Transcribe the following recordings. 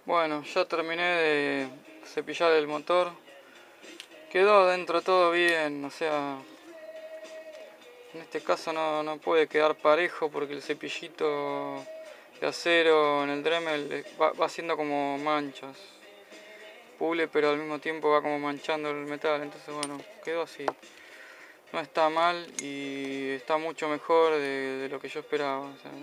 Bueno, ya terminé de cepillar el motor. Quedó dentro todo bien, o sea, en este caso no puede quedar parejo porque el cepillito de acero en el Dremel va haciendo como manchas. Pule, pero al mismo tiempo va como manchando el metal, entonces bueno, quedó así. No está mal y está mucho mejor de lo que yo esperaba. O sea.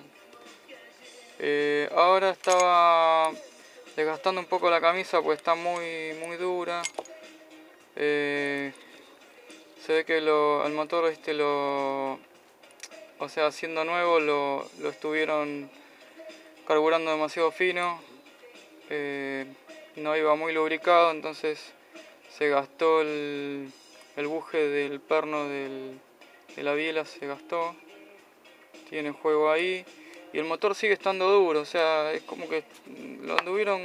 Ahora estaba desgastando un poco la camisa pues está muy dura. Se ve que el motor o sea, siendo nuevo lo estuvieron carburando demasiado fino. No iba muy lubricado, entonces se gastó el buje del perno de la biela, se gastó. Tiene juego ahí. Y el motor sigue estando duro, o sea, es como que lo anduvieron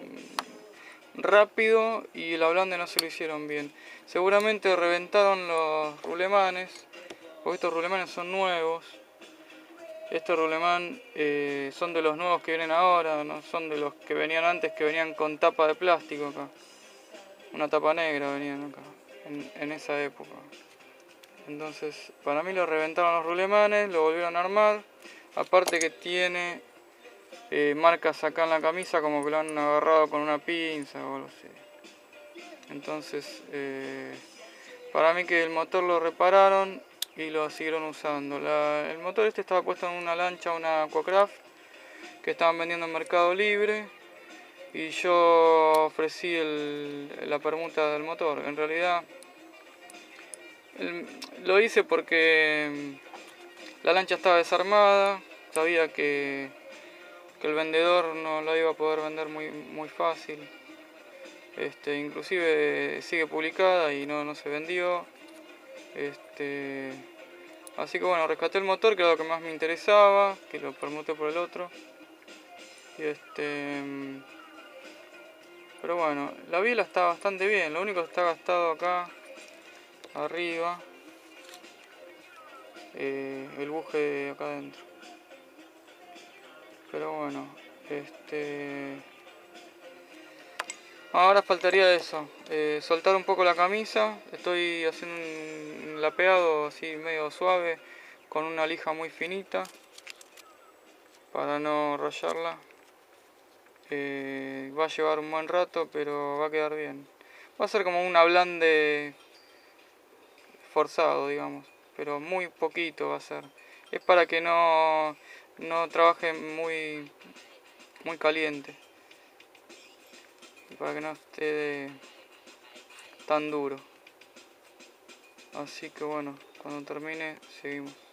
rápido y el ablande no se lo hicieron bien. Seguramente reventaron los rulemanes, porque estos rulemanes son nuevos. Estos rulemán son de los nuevos que vienen ahora, no son de los que venían antes, que venían con tapa de plástico acá. Una tapa negra venían acá, en esa época. Entonces, para mí lo reventaron los rulemanes, lo volvieron a armar. Aparte que tiene marcas acá en la camisa como que lo han agarrado con una pinza o algo así. Entonces, para mí que el motor lo repararon y lo siguieron usando. El motor este estaba puesto en una lancha, una Aquacraft, que estaban vendiendo en Mercado Libre. Y yo ofrecí la permuta del motor. En realidad, lo hice porque la lancha estaba desarmada. Sabía que el vendedor no la iba a poder vender muy fácil. Inclusive sigue publicada y no se vendió. Así que bueno, rescaté el motor, que era lo que más me interesaba, que lo permuté por el otro. Pero bueno, la biela está bastante bien, lo único que está gastado acá arriba, el buje de acá adentro. Pero bueno, ahora faltaría eso, soltar un poco la camisa. Estoy haciendo un lapeado así medio suave con una lija muy finita para no rayarla. Va a llevar un buen rato, pero va a quedar bien. Va a ser como un ablande forzado, digamos, pero muy poquito va a ser. Es para que no trabaje muy caliente, para que no esté tan duro. Así que bueno, cuando termine seguimos.